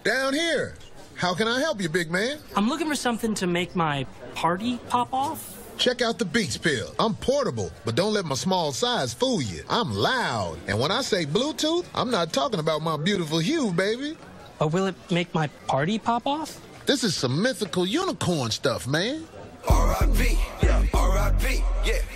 Down here. How can I help you, big man? I'm looking for something to make my party pop off. Check out the Beats Pill. I'm portable, but don't let my small size fool you. I'm loud. And when I say Bluetooth, I'm not talking about my beautiful hue, baby. Or will it make my party pop off? This is some mythical unicorn stuff, man. R.I.P. Yeah. R.I.P. Yeah.